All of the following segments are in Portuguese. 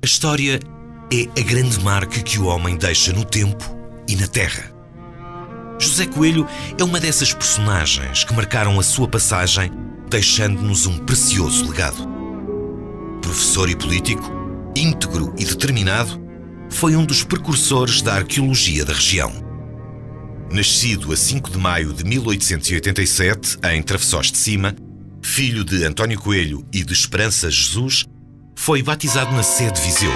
A história é a grande marca que o homem deixa no tempo e na terra. José Coelho é uma dessas personagens que marcaram a sua passagem, deixando-nos um precioso legado. Professor e político, íntegro e determinado, foi um dos precursores da arqueologia da região. Nascido a 5 de maio de 1887, em Travessós de Cima, filho de António Coelho e de Esperança Jesus, foi batizado na Sé de Viseu.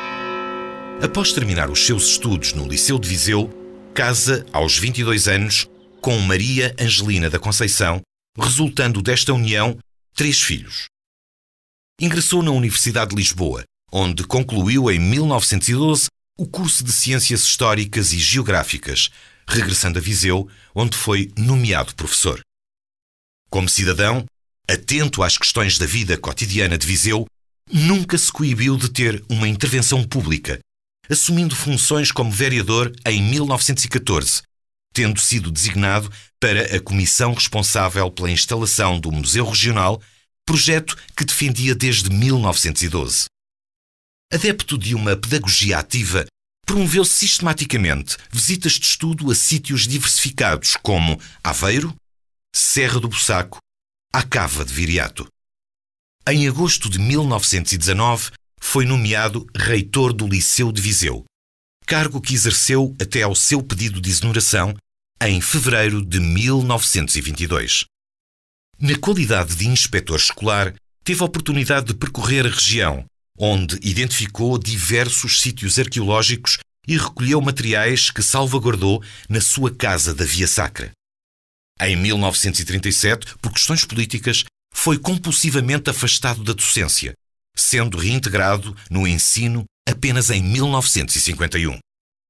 Após terminar os seus estudos no Liceu de Viseu, casa aos 22 anos com Maria Angelina da Conceição, resultando desta união 3 filhos. Ingressou na Universidade de Lisboa, onde concluiu em 1912 o curso de Ciências Históricas e Geográficas, regressando a Viseu, onde foi nomeado professor. Como cidadão, atento às questões da vida cotidiana de Viseu, nunca se coibiu de ter uma intervenção pública, assumindo funções como vereador em 1914, tendo sido designado para a comissão responsável pela instalação do Museu Regional, projeto que defendia desde 1912. Adepto de uma pedagogia ativa, promoveu sistematicamente visitas de estudo a sítios diversificados como Aveiro, Serra do Bussaco, à Cava de Viriato. Em agosto de 1919, foi nomeado reitor do Liceu de Viseu, cargo que exerceu até ao seu pedido de exoneração em fevereiro de 1922. Na qualidade de inspetor escolar, teve a oportunidade de percorrer a região, onde identificou diversos sítios arqueológicos e recolheu materiais que salvaguardou na sua casa da Via Sacra. Em 1937, por questões políticas, foi compulsivamente afastado da docência, sendo reintegrado no ensino apenas em 1951.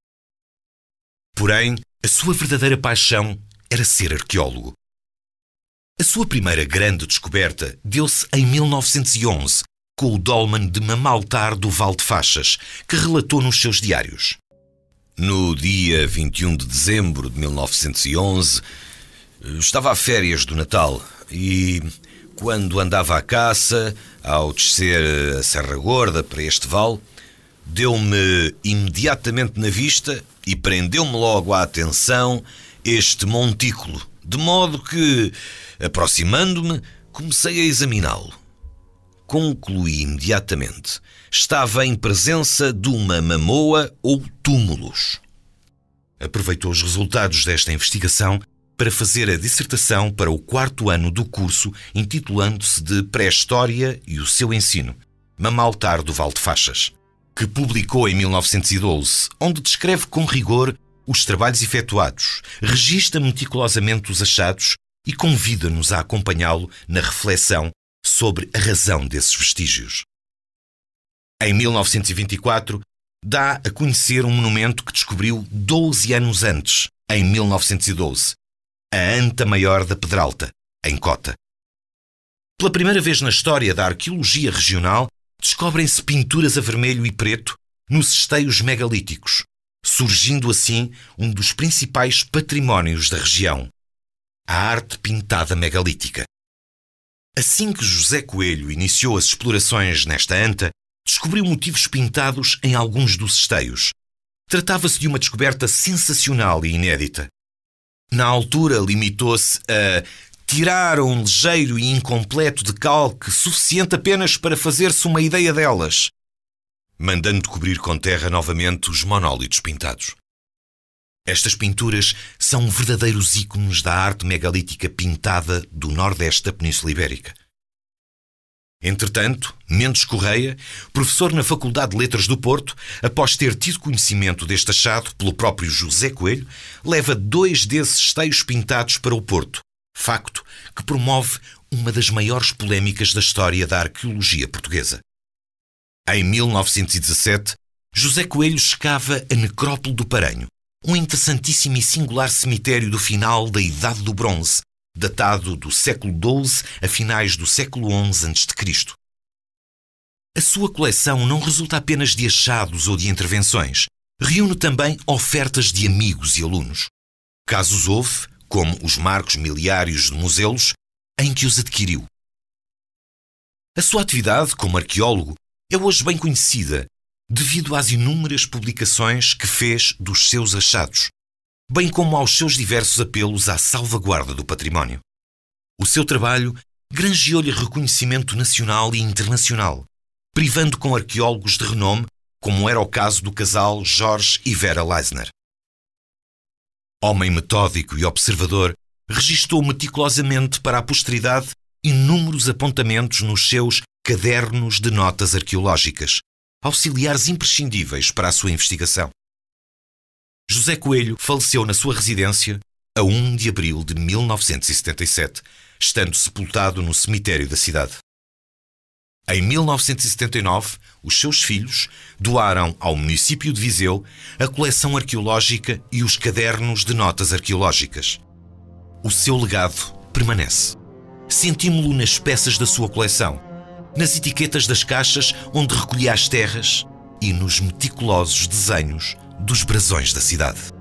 Porém, a sua verdadeira paixão era ser arqueólogo. A sua primeira grande descoberta deu-se em 1911, com o dolmen de Mamaltar do Val de Faxas, que relatou nos seus diários. No dia 21 de dezembro de 1911, estava a férias do Natal e, quando andava à caça, ao descer a Serra Gorda para este vale, deu-me imediatamente na vista e prendeu-me logo a atenção este montículo, de modo que, aproximando-me, comecei a examiná-lo. Concluí imediatamente. Estava em presença de uma mamoa ou túmulos. Aproveitou os resultados desta investigação para fazer a dissertação para o 4º ano do curso, intitulando-se de Pré-História e o seu ensino, Mamaltar do Val de Faxas, que publicou em 1912, onde descreve com rigor os trabalhos efetuados, registra meticulosamente os achados e convida-nos a acompanhá-lo na reflexão sobre a razão desses vestígios. Em 1924, dá a conhecer um monumento que descobriu 12 anos antes, em 1912, a Anta Maior da Pedralta, em Cota. Pela primeira vez na história da arqueologia regional, descobrem-se pinturas a vermelho e preto nos esteios megalíticos, surgindo assim um dos principais patrimónios da região, a arte pintada megalítica. Assim que José Coelho iniciou as explorações nesta anta, descobriu motivos pintados em alguns dos esteios. Tratava-se de uma descoberta sensacional e inédita. Na altura, limitou-se a tirar um ligeiro e incompleto decalque suficiente apenas para fazer-se uma ideia delas, mandando cobrir com terra novamente os monólitos pintados. Estas pinturas são verdadeiros ícones da arte megalítica pintada do Nordeste da Península Ibérica. Entretanto, Mendes Correia, professor na Faculdade de Letras do Porto, após ter tido conhecimento deste achado pelo próprio José Coelho, leva 2 desses esteios pintados para o Porto, facto que promove uma das maiores polémicas da história da arqueologia portuguesa. Em 1917, José Coelho escava a Necrópole do Paranho, um interessantíssimo e singular cemitério do final da Idade do Bronze, datado do século XII a finais do século XI a.C. A sua coleção não resulta apenas de achados ou de intervenções, reúne também ofertas de amigos e alunos. Casos houve, como os marcos miliários de museus, em que os adquiriu. A sua atividade como arqueólogo é hoje bem conhecida devido às inúmeras publicações que fez dos seus achados, bem como aos seus diversos apelos à salvaguarda do património. O seu trabalho granjeou-lhe reconhecimento nacional e internacional, privando com arqueólogos de renome, como era o caso do casal Jorge e Vera Leisner. Homem metódico e observador, registou meticulosamente para a posteridade inúmeros apontamentos nos seus cadernos de notas arqueológicas, auxiliares imprescindíveis para a sua investigação. José Coelho faleceu na sua residência a 1 de abril de 1977, estando sepultado no cemitério da cidade. Em 1979, os seus filhos doaram ao município de Viseu a coleção arqueológica e os cadernos de notas arqueológicas. O seu legado permanece. Sentimos-lo nas peças da sua coleção, nas etiquetas das caixas onde recolhia as terras e nos meticulosos desenhos dos brasões da cidade.